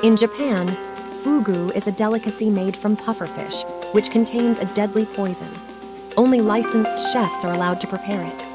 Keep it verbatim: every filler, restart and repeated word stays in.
In Japan, fugu is a delicacy made from pufferfish, which contains a deadly poison. Only licensed chefs are allowed to prepare it.